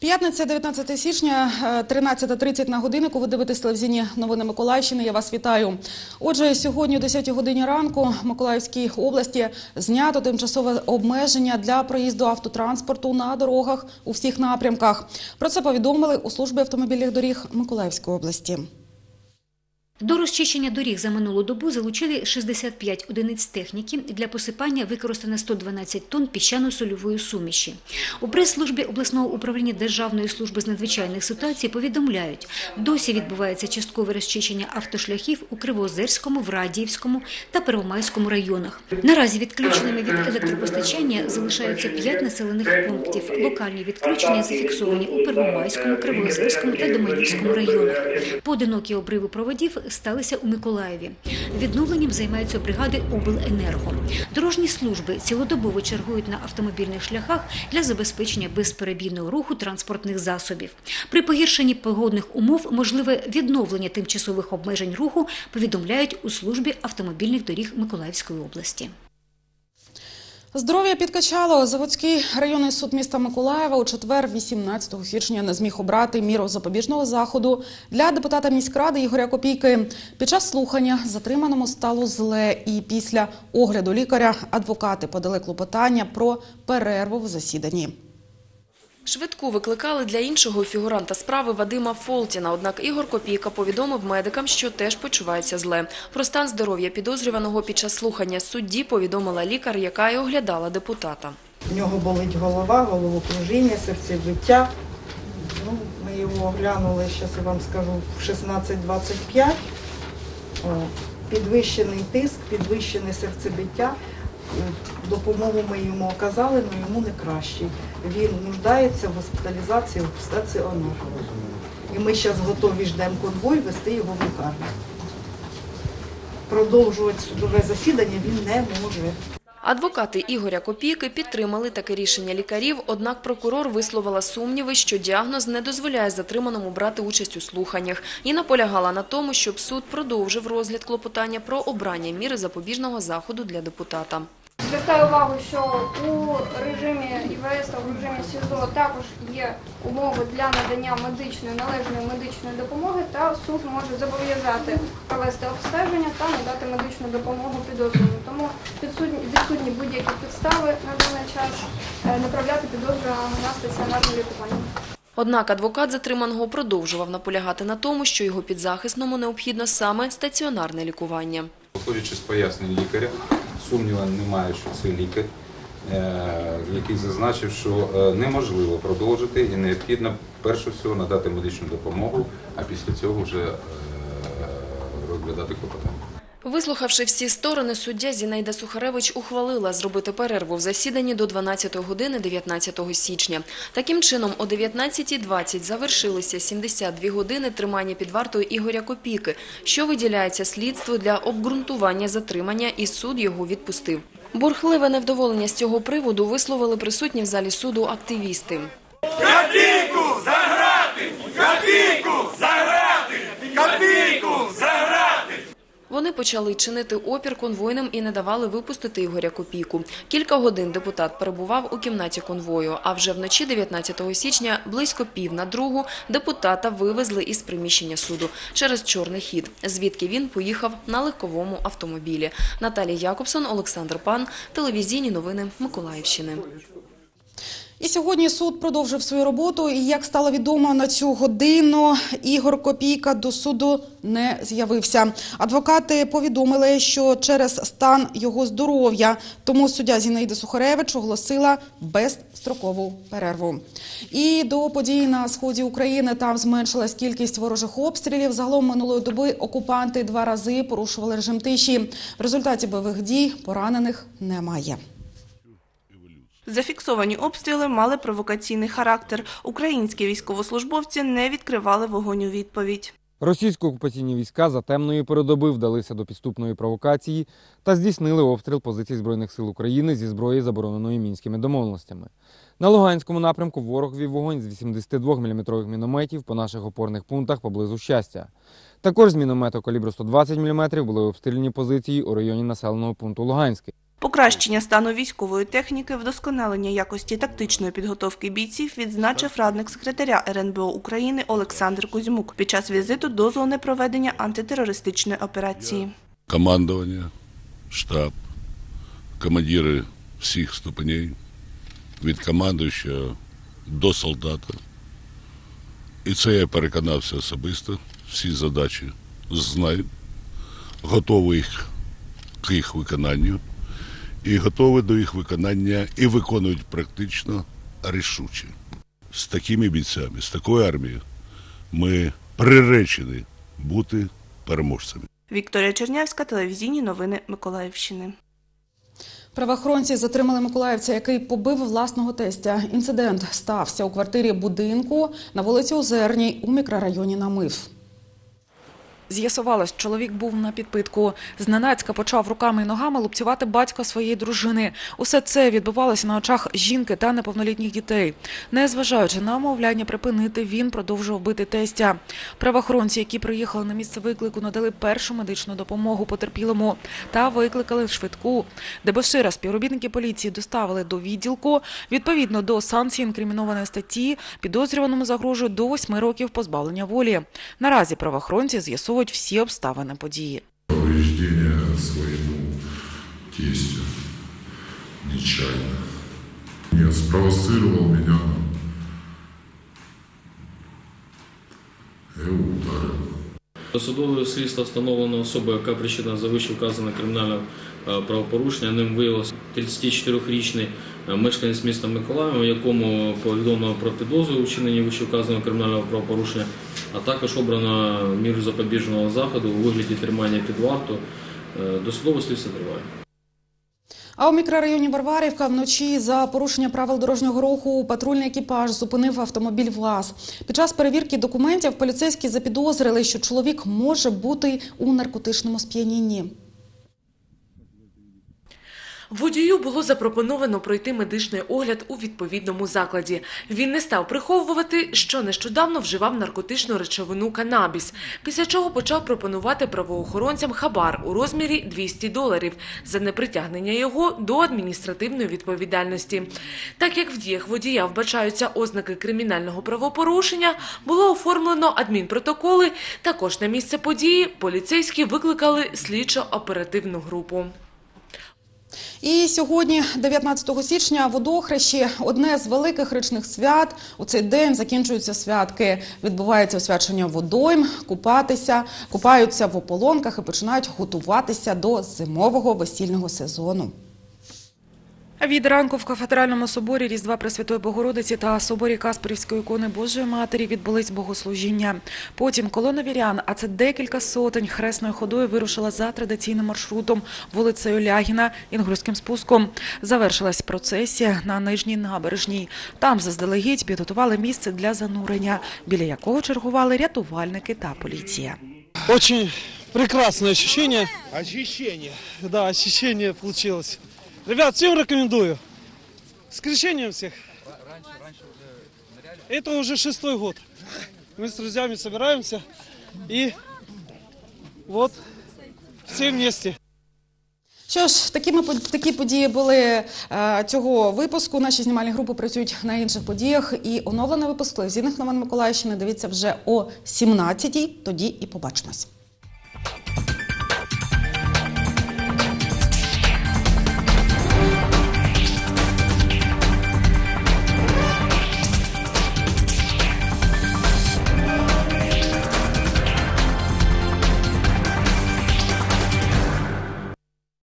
П'ятниця, 19 січня, 13:30 на годиннику. Ви дивитесь телевізійні новини Миколаївщини. Я вас вітаю. Отже, сьогодні о 10 годині ранку в Миколаївській області знято тимчасове обмеження для проїзду автотранспорту на дорогах у всіх напрямках. Про це повідомили у службі автомобільних доріг Миколаївської області. До розчищення доріг за минулу добу залучили 65 одиниць техніки. Для посипання використано 112 тонн піщано-сольової суміші. У прес-службі обласного управління Державної служби з надзвичайних ситуацій повідомляють, досі відбувається часткове розчищення автошляхів у Кривоозерському, Врадіївському та Первомайському районах. Наразі відключеними від електропостачання залишаються 5 населених пунктів. Локальні відключення зафіксовані у Первомайському, Кривоозерському та Доманівському районах. Поодинокі обриви проводів сталися у Миколаєві. Відновленням займаються бригади обленерго. Дорожні служби цілодобово чергують на автомобільних шляхах для забезпечення безперебійного руху транспортних засобів. При погіршенні погодних умов можливе відновлення тимчасових обмежень руху, повідомляють у службі автомобільних доріг Миколаївської області. Здоров'я підкачало. Заводський районний суд міста Миколаєва у четвер, 18 січня, не зміг обрати міру запобіжного заходу для депутата міськради Ігоря Копійки. Під час слухання затриманому стало зле, і після огляду лікаря адвокати подали клопотання про перерву в засіданні. Швидку викликали для іншого фігуранта справи Вадима Фолтіна, однак Ігор Копійка повідомив медикам, що теж почувається зле. Про стан здоров'я підозрюваного під час слухання судді повідомила лікар, яка й оглядала депутата. У нього болить голова, головокружіння, серцебиття. Ми його оглянули, зараз я вам скажу, в 16:25. Підвищений тиск, підвищене серцебиття. Допомогу ми йому оказали, але йому не краще. Він нуждається в госпіталізації в стаціонар. І ми зараз готові, ждемо конвой, вести його в лікарню. Продовжувати судове засідання він не може. Адвокати Ігоря Копійки підтримали таке рішення лікарів, однак прокурор висловила сумніви, що діагноз не дозволяє затриманому брати участь у слуханнях і наполягала на тому, щоб суд продовжив розгляд клопотання про обрання міри запобіжного заходу для депутата. Звертаю увагу, що у режимі ІВС та в режимі СІЗО також є умови для надання належної медичної допомоги, та суд може зобов'язати провести обстеження та надати медичну допомогу підозрюваному. Тому відсутні будь-які підстави на даний час направляти підозрюваного на стаціонарне лікування. Однак адвокат затриманого продовжував наполягати на тому, що його підзахисному необхідно саме стаціонарне лікування. Виходячи з пояснень лікаря, сумніву немає, що це лікар, який зазначив, що неможливо продовжити і необхідно, перше всього, надати медичну допомогу, а після цього вже розглядати клопотання. Вислухавши всі сторони, суддя Зінаїда Сухаревич ухвалила зробити перерву в засіданні до 12 години 19 січня. Таким чином, о 19:20 завершилися 72 години тримання під вартою Ігоря Копійки, що виділяється слідству для обґрунтування затримання, і суд його відпустив. Бурхливе невдоволення з цього приводу висловили присутні в залі суду активісти. Копійку за грати! Копійку за грати! Копійку за грати! Вони почали чинити опір конвойним і не давали випустити Ігоря Копійку. Кілька годин депутат перебував у кімнаті конвою, а вже вночі 19 січня, близько 1:45, депутата вивезли із приміщення суду через Чорний хід, звідки він поїхав на легковому автомобілі. Наталія Якобсон, Олександр Пан, телевізійні новини Миколаївщини. І сьогодні суд продовжив свою роботу, і, як стало відомо, на цю годину Ігор Копійка до суду не з'явився. Адвокати повідомили, що через стан його здоров'я, тому суддя Зінаїда Сухаревич оголосила безстрокову перерву. І до подій на сході України: там зменшилась кількість ворожих обстрілів. Загалом минулої доби окупанти 2 рази порушували режим тиші. В результаті бойових дій поранених немає. Зафіксовані обстріли мали провокаційний характер. Українські військовослужбовці не відкривали вогонь у відповідь. Російсько-окупаційні війська за темної передоби вдалися до підступної провокації та здійснили обстріл позицій Збройних сил України зі зброї, забороненої Мінськими домовленостями. На Луганському напрямку ворог вів вогонь з 82-мм мінометів по наших опорних пунктах поблизу Щастя. Також з міномету калібру 120 мм були обстріляні позиції у районі населеного пункту Луганське. Покращення стану військової техніки, вдосконалення якості тактичної підготовки бійців відзначив радник секретаря РНБО України Олександр Кузьмук під час візиту до зони проведення антитерористичної операції. Командування, штаб, командири всіх ступеней, від командуючого до солдата. І це я переконався особисто, всі задачі знають, готові к їх виконанню. І готові до їх виконання і виконують практично рішуче. З такими бійцями, з такою армією ми приречені бути переможцями. Вікторія Чернявська, телевізійні новини Миколаївщини. Правоохоронці затримали миколаївця, який побив власного тестя. Інцидент стався у квартирі будинку на вулиці Озерній у мікрорайоні Намив. З'ясувалось, чоловік був на підпитку. Зненацька почав руками і ногами лупцювати батька своєї дружини. Усе це відбувалося на очах жінки та неповнолітніх дітей. Незважаючи на умовляння припинити, він продовжував бити тестя. Правоохоронці, які приїхали на місце виклику, надали першу медичну допомогу потерпілому та викликали швидку. Дебошира співробітники поліції доставили до відділку. Відповідно до санкцій інкримінованої статті, підозрюваному загрожує до 8 років позбавлення волі. Наразі правоохоронці з'ясовують всі обставини події. Повреждение своему тестю нечаянно. Нет, спровоцировал меня. Я его ударил. Досудове слідство встановлено особу, яка причетна за вищевказане кримінальне правопорушення. Ним виявився 34-річний мешканець міста Миколаєва, якому повідомлено про підозру у вчиненні вищевказаного кримінального правопорушення, а також обрано міру запобіжного заходу у вигляді тримання під вартою. Досудове слідство триває. А у мікрорайоні Варварівка вночі за порушення правил дорожнього руху патрульний екіпаж зупинив автомобіль ВАЗ. Під час перевірки документів поліцейські запідозрили, що чоловік може бути у наркотичному сп'янінні. Водію було запропоновано пройти медичний огляд у відповідному закладі. Він не став приховувати, що нещодавно вживав наркотичну речовину канабіс, після чого почав пропонувати правоохоронцям хабар у розмірі $200 за непритягнення його до адміністративної відповідальності. Так як в діях водія вбачаються ознаки кримінального правопорушення, було оформлено адмінпротоколи. Також на місце події поліцейські викликали слідчо-оперативну групу. І сьогодні, 19 січня, водохрещі – одне з великих річних свят. У цей день закінчуються святки. Відбувається освячення водойм, купаються в ополонках і починають готуватися до зимового весільного сезону. Від ранку в кафедральному соборі Різдва Пресвятої Богородиці та соборі Каспарівської ікони Божої Матері відбулись богослужіння. Потім колона вірян, а це декілька сотень, хресною ходою вирушила за традиційним маршрутом вулицею Лягіна Інгульським спуском. Завершилась процесія на Нижній набережній. Там заздалегідь підготували місце для занурення, біля якого чергували рятувальники та поліція. Очень прекрасное ощущение. Да, ощущение получилось. Ребят, всем рекомендую. С крещением всех. Это уже 6-й год. Мы с друзьями собираемся и вот все вместе. Що ж, такі події були цього випуску. Наші знімальні групи працюють на інших подіях. І оновлений випуск телевізійних новин Миколаївщини дивіться вже о 17-й. Тоді і побачимось.